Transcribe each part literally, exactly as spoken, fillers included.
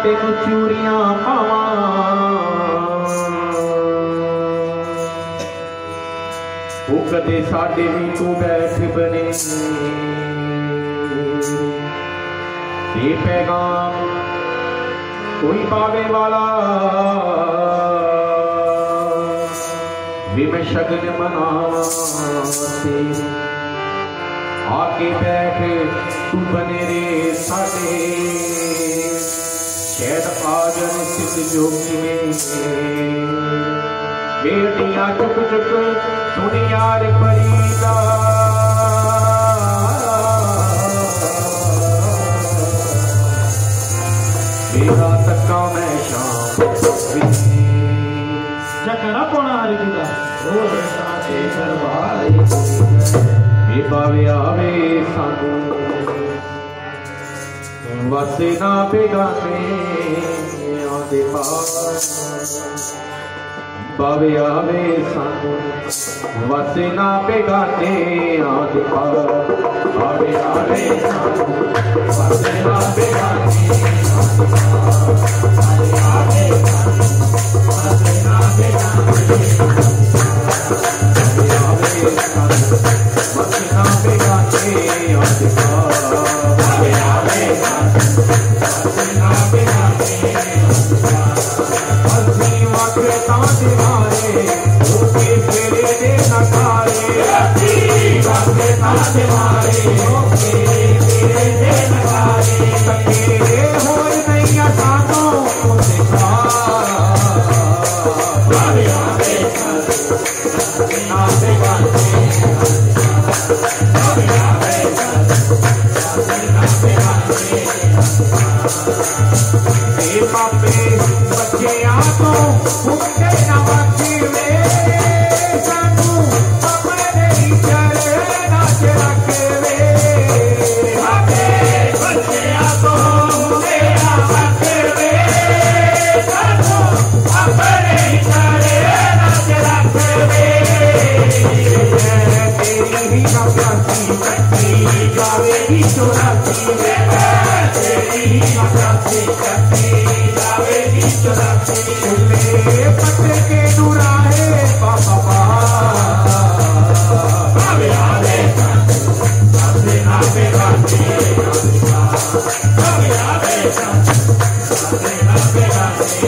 तेन चूड़ियां पावा वो कदे साडे भी तू बैठ बने ये पैगाम कोई पावे वाला भी मैं शगन मनावा से आके बैठ तू बने रे साडे शायद आजन सिद्ध जोगी में बेटियां चुक चुक सुन यार फरीदा मेरा तक्का मैं शाम जकरा पौना हरी दा ओ साथे दरबार ये पावे आवे सानू वसे ना बेगाने आदे पास पावे आवे सानू वसे ना बेगाने आदे पास पावे आवे सानू वसे ना बेगाने आदे आवे वसे ना बेगाने आवे सानू वसे ना बेगाने आदे पास पावे आवे सानू वसे ना बेगाने हसी वाके तांदे मारे ओके फेरे दे नकारे हसी वाके तांदे मारे ओके फेरे दे नकारे तकेरे होए नहीं सानो देखा पावे आवे ना बेगाने पावे आवे ना बेगाने ए पापे बच्चे आ तो उनके नवाजी में सानू अपने ही चले नाच रखे वे पापे बच्चे आ तो उनके नवाजी में सानू अपने ही चले नाच रखे वे तेरी ही नवाजी कटी जावेगी चौरासी में तेरी ही नवाजी कटी जावेगी चौरासी में पत्ते के दुराहे पापा पावे आवे साथे ना बेगाने पावे आवे साथे ना बेगाने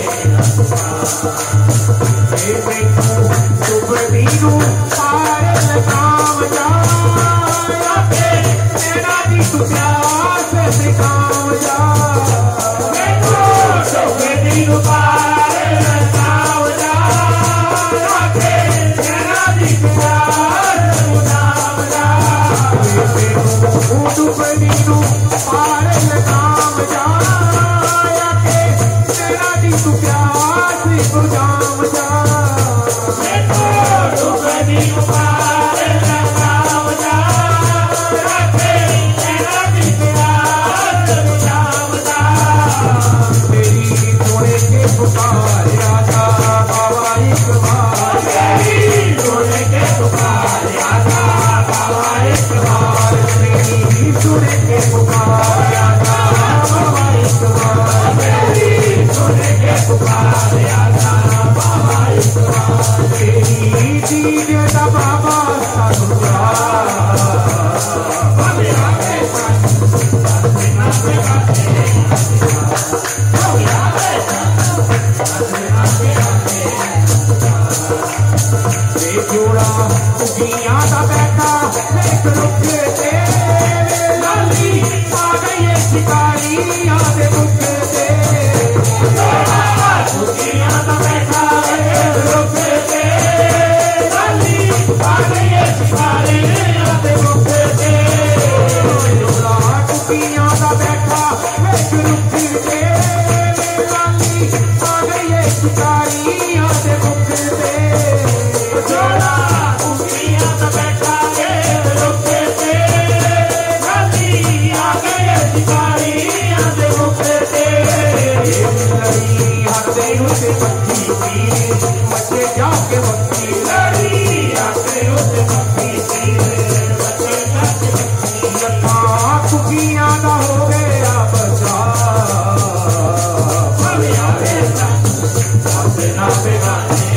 ए बेटू सुबदीनु पारे लगाम जा आके तेरा दी तू प्यास से काम जा बेटू सुबदीनु पारे लगाम जा आके तेरा दी प्यास से काम जा बेटू सुबदीनु पारे लगाम जा आके तेरा दी तू प्यास से काम जा बेटू सुबदीनु पारे लगाम जा आके तेरा दी प्यास से काम जा तेरी थोड़े के पुकार आजा बाबा एक बार तेरी थोड़े के पुकार आजा बाबा एक बार तेरी थोड़े के पुकार आजा बाबा एक बार तेरी थोड़े के पुकार आजा बाबा एक बार तेरी दीद दा बाबा सानू पावे आवे सानू साथे ना बेगाने पावे आवे साथे ना बेगाने ते जोड़ा उगियां दा बैठा एक रुखे ते लाली आ गई शिकारी आदे रुखे ते जोड़ा उगियां दा बैठा एक रुखे ते लाली आ गई शिकारी आदे रुखे ते जोड़ा उगियां दा बैठा एक रुखे ते लाली आ गई शिकारी आदे रुखे ते जोड़ा उगियां दा बैठा एक रुखे ते लाली आ गई शिकारी आदे रुखे ते लड़ी हाथे उसे पत्ती पीरे बच्चे जाके बत्ती लड़ी हाथे उसे पत्ती पीरे बच्चे जाके बत्ती लखा कुकियां दा हो गया बचा राधे